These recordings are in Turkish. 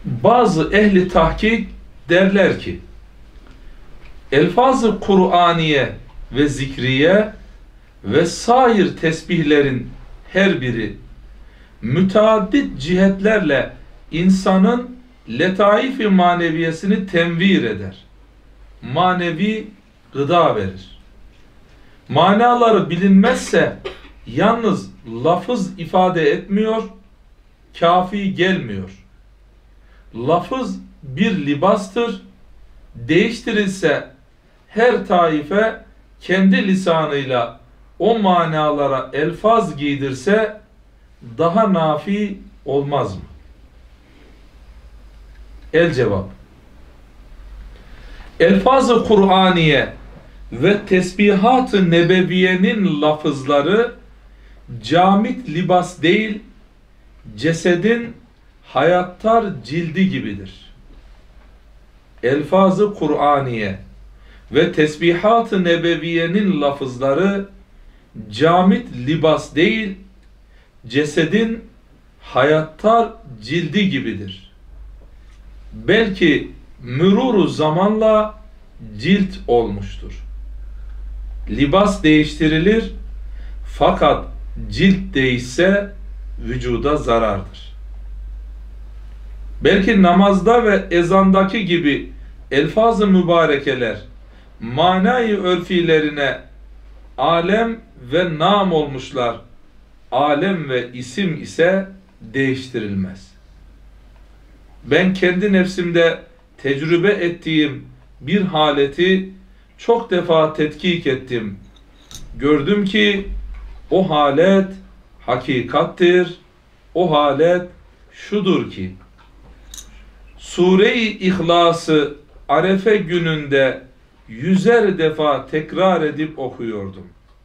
Bazı ehli tahkik derler ki elfaz-ı Kur'aniye ve zikriye ve sair tesbihlerin her biri müteaddit cihetlerle insanın letaif-i maneviyesini tenvir eder. Manevi gıda verir. Manaları bilinmezse yalnız lafız ifade etmiyor, kafi gelmiyor. Lafız bir libastır. Değiştirilse her taife kendi lisanıyla o manalara elfaz giydirse daha nafi olmaz mı? El cevap. Elfaz-ı Kur'aniye ve tesbihat-ı nebeviyenin lafızları camit libas değil, cesedin hayattar cildi gibidir. Elfaz-ı Kur'aniye ve tesbihat-ı nebeviyenin lafızları camit libas değil, cesedin hayattar cildi gibidir. Belki müruru zamanla cilt olmuştur. Libas değiştirilir fakat cilt değişse vücuda zarardır. Belki namazda ve ezandaki gibi elfaz-ı mübarekeler manayı örfilerine alem ve nam olmuşlar. Alem ve isim ise değiştirilmez. Ben kendi nefsimde tecrübe ettiğim bir haleti çok defa tetkik ettim. Gördüm ki o halet hakikattir. O halet şudur ki Sure-i İhlas'ı Arefe gününde 100'er defa tekrar edip okuyordum.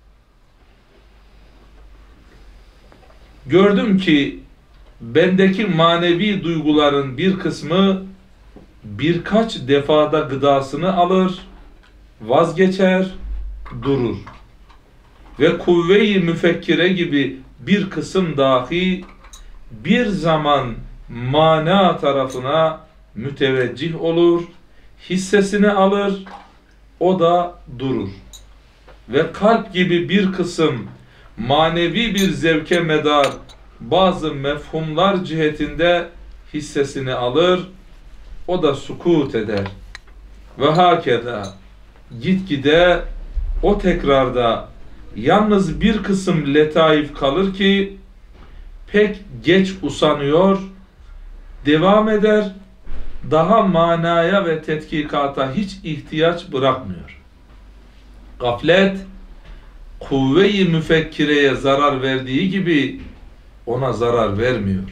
Gördüm ki bendeki manevi duyguların bir kısmı birkaç defada gıdasını alır, vazgeçer, durur. Ve kuvve-i müfekkire gibi bir kısım dahi bir zaman mana tarafına müteveccih olur, hissesini alır, o da durur. Ve kalp gibi bir kısım manevi bir zevke medar bazı mefhumlar cihetinde hissesini alır, o da sukut eder. Ve hakeza gitgide o tekrarda yalnız bir kısım letaif kalır ki pek geç usanıyor, devam eder, daha manaya ve tetkikata hiç ihtiyaç bırakmıyor. Gaflet kuvve-i müfekkireye zarar verdiği gibi ona zarar vermiyor.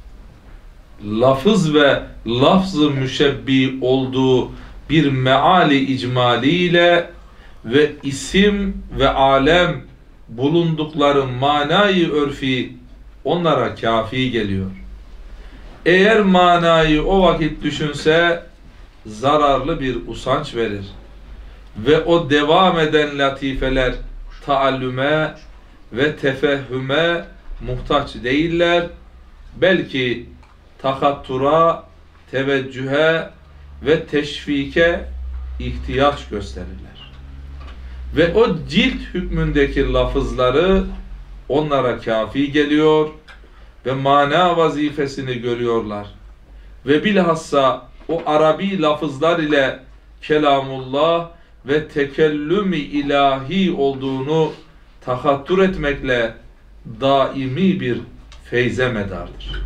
Lafız ve lafz-ı müşebbi olduğu bir meali icmaliyle ve isim ve alem bulundukları manayı örfi onlara kafi geliyor. Eğer manayı o vakit düşünse zararlı bir usanç verir. Ve o devam eden latifeler taallüme ve tefehhüme muhtaç değiller. Belki takattura, teveccühe ve teşvike ihtiyaç gösterirler. Ve o cilt hükmündeki lafızları onlara kafi geliyor ve mana vazifesini görüyorlar. Ve bilhassa o Arabi lafızlar ile kelamullah ve tekellüm-i ilahi olduğunu tahattur etmekle daimi bir feyze medardır.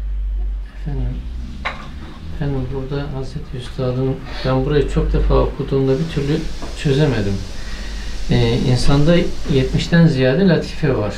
Efendim burada Hazreti Üstad'ın, ben burayı çok defa okuduğumda bir türlü çözemedim. İnsanda 70'ten ziyade latife var.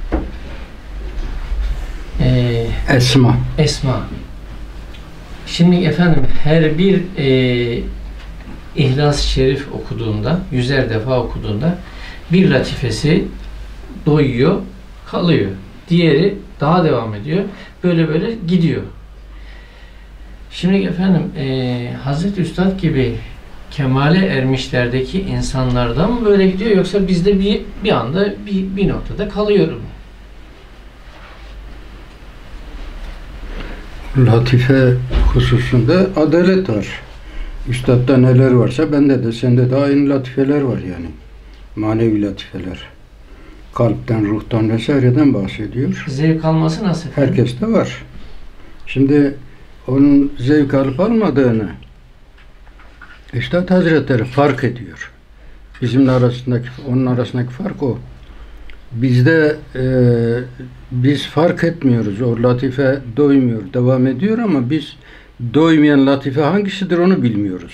Esma. Şimdi efendim her bir İhlas-ı Şerif okuduğunda, 100'er defa okuduğunda bir latifesi doyuyor, kalıyor. Diğeri daha devam ediyor. Böyle böyle gidiyor. Şimdi efendim Hazreti Üstad gibi kemale ermişlerdeki insanlardan mı böyle gidiyor, yoksa bizde bir anda bir noktada kalıyor mu? Latife hususunda adalet var. Üstad'da neler varsa bende de sende de aynı latifeler var yani. Manevi latifeler. Kalpten, ruhtan vesaireden bahsediyor. Zevk alması nasıl? Herkeste var. Şimdi onun zevk alıp almadığını Üstad Hazretleri fark ediyor. Bizim arasındaki, onun arasındaki fark o. Bizde biz fark etmiyoruz. O latife doymuyor, devam ediyor ama biz doymayan latife hangisidir onu bilmiyoruz.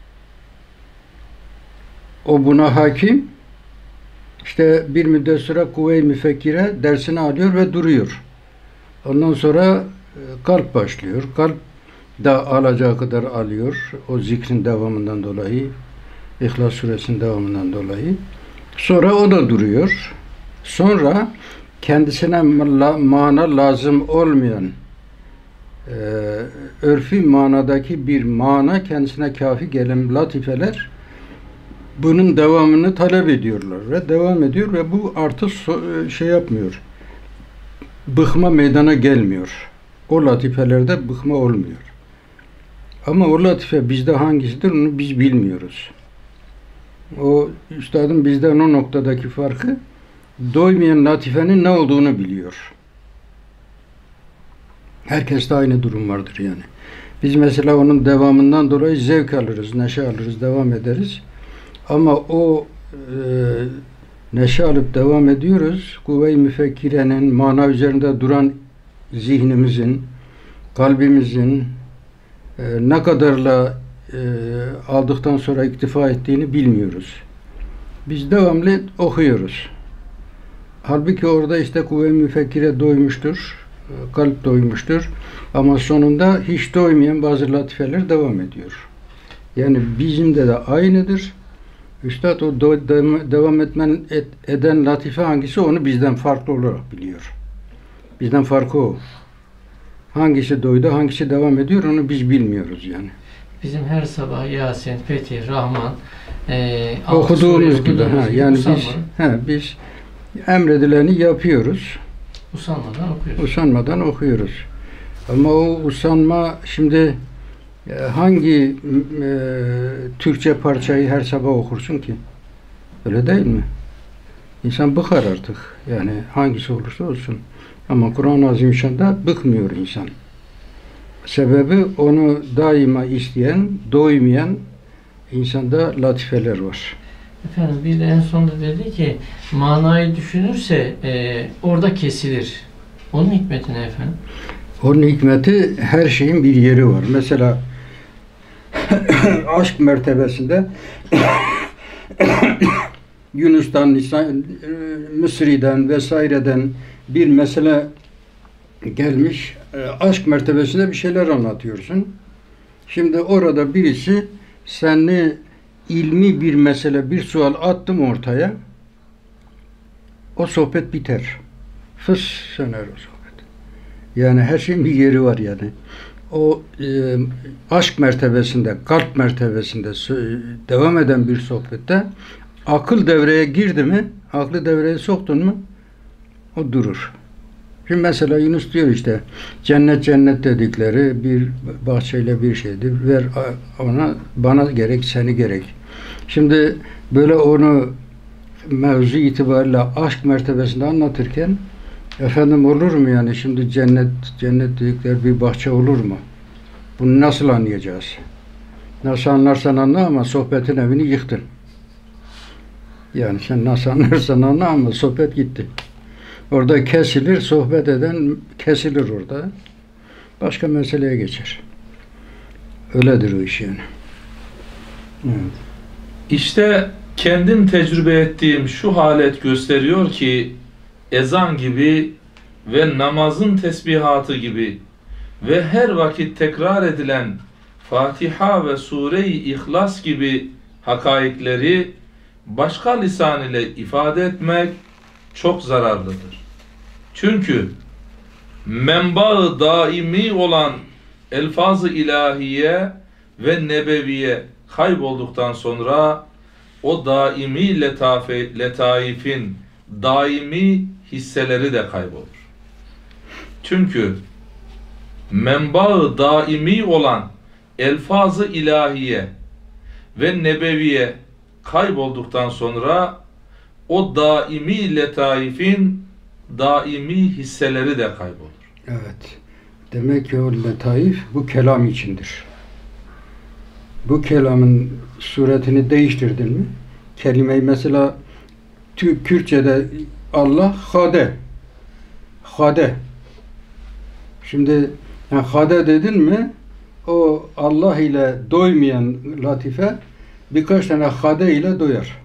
O buna hakim. İşte bir müddet sonra kuvve-i müfekkire dersini alıyor ve duruyor. Ondan sonra kalp başlıyor. Kalp da alacağı kadar alıyor. O zikrin devamından dolayı, İhlas Suresinin devamından dolayı. Sonra o da duruyor. Sonra kendisine mana lazım olmayan örfi manadaki bir mana kendisine kafi gelen latifeler bunun devamını talep ediyorlar ve devam ediyor ve bu artık şey yapmıyor. Bıkma meydana gelmiyor. O latifelerde bıkma olmuyor. Ama o latife bizde hangisidir onu biz bilmiyoruz. O üstadın bizden o noktadaki farkı doymayan latifenin ne olduğunu biliyor. Herkeste aynı durum vardır yani. Biz mesela onun devamından dolayı zevk alırız, neşe alırız, devam ederiz. Ama o neşe alıp devam ediyoruz. Kuvve-i müfekkirenin mana üzerinde duran zihnimizin, kalbimizin ne kadarla aldıktan sonra iktifa ettiğini bilmiyoruz. Biz devamlı okuyoruz. Halbuki orada işte kuvve-i müfekkire doymuştur, kalp doymuştur. Ama sonunda hiç doymayan bazı latifeler devam ediyor. Yani bizim de aynıdır. Üstad o devam eden latife hangisi onu bizden farklı olarak biliyor. Bizden farkı o. Hangisi doydu, hangisi devam ediyor onu biz bilmiyoruz yani. Bizim her sabah Yasin, Fetih, Rahman okuduğumuz gibi. Yani biz emredileni yapıyoruz. Usanmadan okuyoruz. Ama o usanma şimdi hangi Türkçe parçayı her sabah okursun ki? Öyle değil mi? İnsan bıkar artık. Yani hangisi olursa olsun. Ama Kur'an-ı Azimüşşan'da bıkmıyor insan. Sebebi onu daima isteyen, doymayan insanda latifeler var. Efendim bir de en sonunda dedi ki manayı düşünürse orada kesilir. Onun hikmeti ne efendim? Onun hikmeti her şeyin bir yeri var. Mesela aşk mertebesinde Yunus'tan, Mısri'den vesaireden bir mesele gelmiş. Aşk mertebesinde bir şeyler anlatıyorsun. Şimdi orada birisi seni ilmi bir mesele, bir sual attım ortaya. O sohbet biter. Fıs söner o sohbet. Yani her şeyin bir yeri var yani. O aşk mertebesinde, kalp mertebesinde devam eden bir sohbette akıl devreye girdi mi, aklı devreye soktun mu o durur. Şimdi mesela Yunus diyor işte cennet dedikleri bir bahçeyle bir şeydir. Ver ona, bana gerek, seni gerek. Şimdi böyle onu mevzu itibariyle aşk mertebesinde anlatırken efendim olur mu yani şimdi cennet dedikleri bir bahçe olur mu? Bunu nasıl anlayacağız? Nasıl anlarsan anla ama sohbetin evini yıktın. Yani sen nasıl anlarsan anla ama sohbet gitti. Orada kesilir, sohbet eden kesilir orada. Başka meseleye geçer. Öyledir o iş yani. Evet. İşte kendim tecrübe ettiğim şu halet gösteriyor ki ezan gibi ve namazın tesbihatı gibi ve her vakit tekrar edilen Fatiha ve Sure-i İhlas gibi hakaikleri başka lisan ile ifade etmek çok zararlıdır. Çünkü menba-ı daimi olan elfaz-ı ilahiye ve nebeviye kaybolduktan sonra o daimi letaifin daimi hisseleri de kaybolur. Çünkü menba-ı daimi olan elfaz-ı ilahiye ve nebeviye kaybolduktan sonra o daimi letaifin daimi hisseleri de kaybolur. Evet. Demek ki o letaif bu kelam içindir. Bu kelamın suretini değiştirdin mi? Kelimeyi mesela Kürtçe'de Allah hade. Hade. Şimdi yani hade dedin mi o Allah ile doymayan latife birkaç tane hade ile doyar.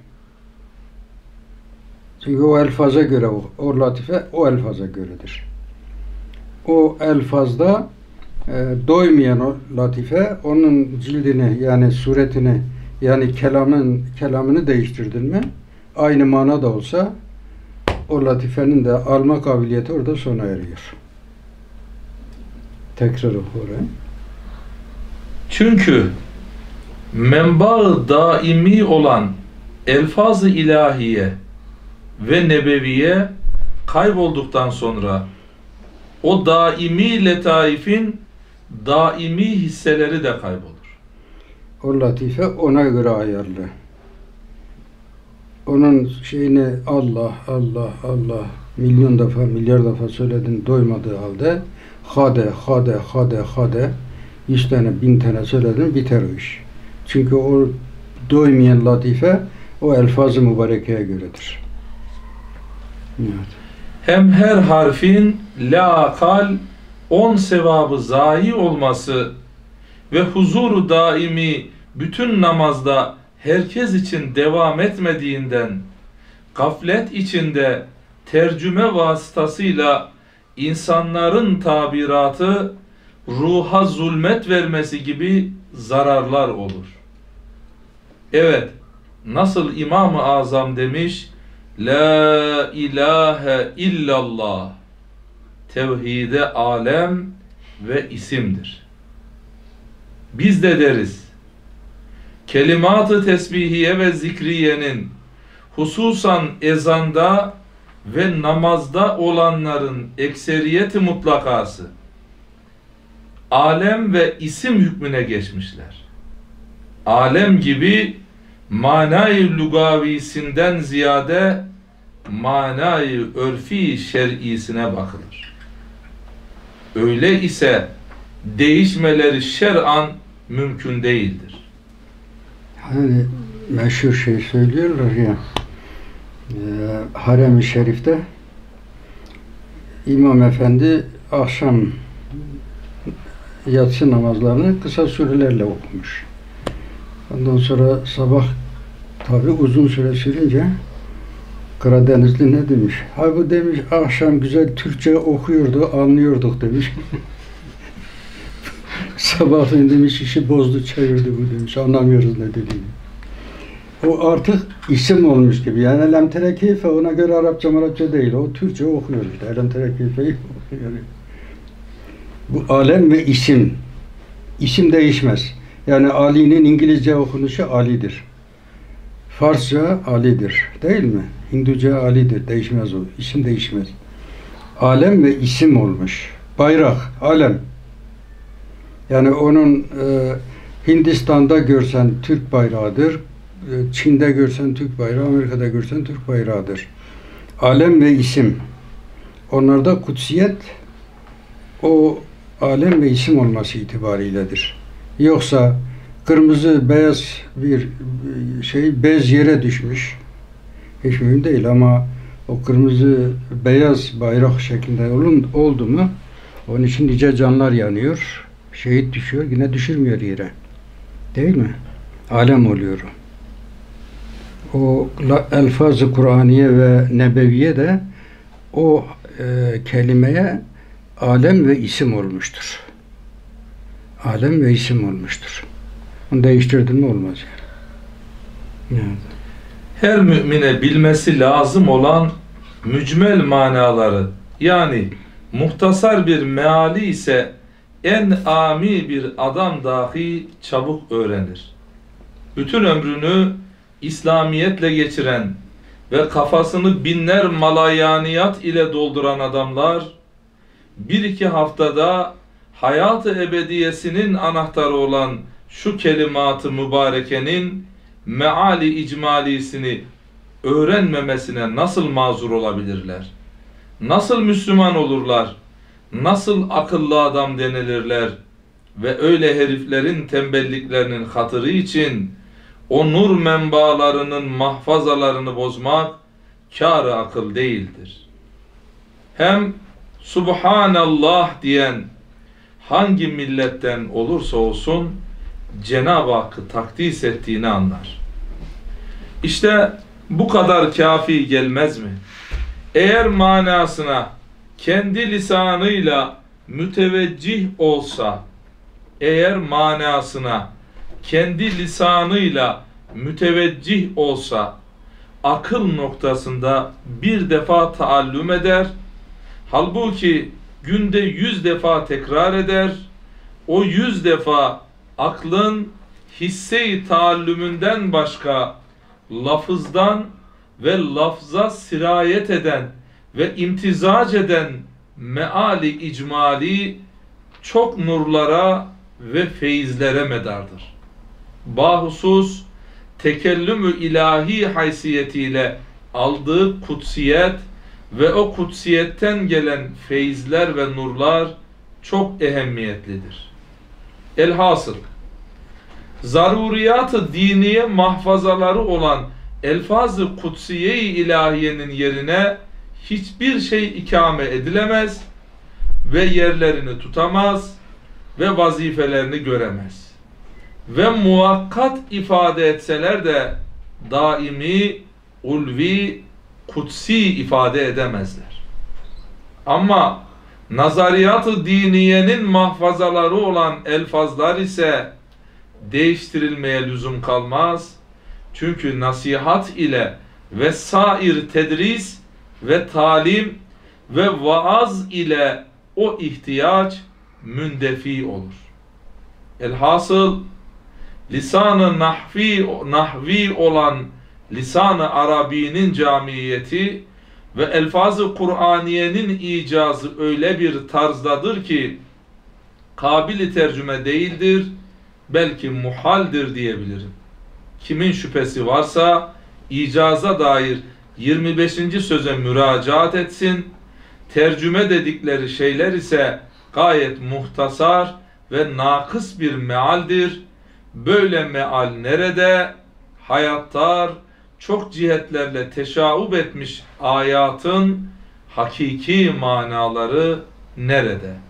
Çünkü o elfaza göre o latife o elfaza göredir. O elfazda doymayan o latife onun cildini yani suretini yani kelamını değiştirdin mi aynı mana da olsa o latifenin de alma kabiliyeti orada sona eriyor. Tekrar oku orayı. Çünkü menba-ı daimi olan elfaz-ı ilahiye ve nebeviye kaybolduktan sonra o daimi letaifin daimi hisseleri de kaybolur. O latife ona göre ayarlı. Onun şeyini Allah, Allah, Allah milyon defa, milyar defa söyledin doymadığı halde hade, hade, hade, hade 100 tane, 1000 tane söyledin biter o iş. Çünkü o doymayan latife o elfaz-ı mübarekeye göredir. Evet. Hem her harfin laakal 10 sevabı zayi olması ve huzuru daimi bütün namazda herkes için devam etmediğinden gaflet içinde tercüme vasıtasıyla insanların tabiratı ruha zulmet vermesi gibi zararlar olur. Evet, nasıl İmam-ı Azam demiş, La ilahe illallah tevhide alem ve isimdir. Biz de deriz, kelimat-ı tesbihiye ve zikriyenin hususan ezanda ve namazda olanların ekseriyeti mutlakası alem ve isim hükmüne geçmişler. Alem gibi manayı lugavisinden ziyade manayı örfi şer'isine bakılır. Öyle ise değişmeleri şer'an mümkün değildir. Hani meşhur şey söylüyorlar ya Harem-i Şerif'te İmam Efendi akşam yatsı namazlarını kısa sürelerle okumuş. Ondan sonra sabah tabi uzun süre sürünce Karadenizli ne demiş? Ha bu demiş akşam güzel Türkçe okuyordu, anlıyorduk demiş. Sabahleyin demiş işi bozdu, çevirdi bu demiş. Anlamıyoruz ne dediğini. O artık isim olmuş gibi. Yani elem terekife ona göre Arapça değil. O Türkçe okuyor işte. Elem terekifeyi okuyor. Bu alem ve isim. İsim değişmez. Yani Ali'nin İngilizce okunuşu Ali'dir. Farsça Ali'dir. Değil mi? Hinduca Ali'dir. Değişmez o. İsim değişmez. Alem ve isim olmuş. Bayrak, alem. Yani onun Hindistan'da görsen Türk bayrağıdır. Çin'de görsen Türk bayrağı, Amerika'da görsen Türk bayrağıdır. Alem ve isim. Onlarda kutsiyet o alem ve isim olması itibariyledir. Yoksa kırmızı beyaz bir şey bez yere düşmüş. Hiç mühim değil ama o kırmızı beyaz bayrak şeklinde oldu mu onun için nice canlar yanıyor. Şehit düşüyor, yine düşürmüyor yere. Değil mi? Alem oluyor. O elfaz-ı Kur'aniye ve nebeviye de o kelimeye alem ve isim olmuştur. Alem ve isim olmuştur. Onu değiştirdin mi olmaz yani. Evet. Her mümine bilmesi lazım olan mücmel manaları yani muhtasar bir meali ise en ami bir adam dahi çabuk öğrenir. Bütün ömrünü İslamiyetle geçiren ve kafasını binler malayaniyat ile dolduran adamlar bir iki haftada hayat-ı ebediyesinin anahtarı olan şu kelimat-ı mübarekenin meali icmalisini öğrenmemesine nasıl mazur olabilirler? Nasıl Müslüman olurlar? Nasıl akıllı adam denilirler? Ve öyle heriflerin tembelliklerinin hatırı için o nur menbaalarının mahfazalarını bozmak kâr-ı akıl değildir. Hem Subhanallah diyen hangi milletten olursa olsun Cenab-ı Hakk'ı takdis ettiğini anlar. İşte bu kadar kafi gelmez mi? Eğer manasına kendi lisanıyla müteveccih olsa, eğer manasına kendi lisanıyla müteveccih olsa, akıl noktasında bir defa taallüm eder, halbuki günde 100 defa tekrar eder, o 100 defa aklın hisse-i taallümünden başka lafızdan ve lafza sirayet eden ve imtizac eden meali icmali çok nurlara ve feyizlere medardır. Bahusus tekellüm-ü ilahi haysiyetiyle aldığı kutsiyet ve o kutsiyetten gelen feyizler ve nurlar çok ehemmiyetlidir. Elhasıl zaruriyat-ı diniye mahfazaları olan elfaz-ı kutsiye-i ilahiyenin yerine hiçbir şey ikame edilemez ve yerlerini tutamaz ve vazifelerini göremez. Ve muakkat ifade etseler de daimi, ulvi, kutsi ifade edemezler. Ama nazariyat-ı diniyenin mahfazaları olan elfazlar ise değiştirilmeye lüzum kalmaz. Çünkü nasihat ile ve sair tedris ve talim ve vaaz ile o ihtiyaç mündefi olur. Elhasıl lisan-ı nahvi olan lisan-ı Arabi'nin camiyeti ve elfaz-ı Kur'aniyenin icazı öyle bir tarzdadır ki kabil-i tercüme değildir, belki muhaldir diyebilirim. Kimin şüphesi varsa icaza dair 25. söze müracaat etsin. Tercüme dedikleri şeyler ise gayet muhtasar ve nakıs bir mealdir. Böyle meal nerede? Hayattar çok cihetlerle teşaub etmiş ayatın hakiki manaları nerede?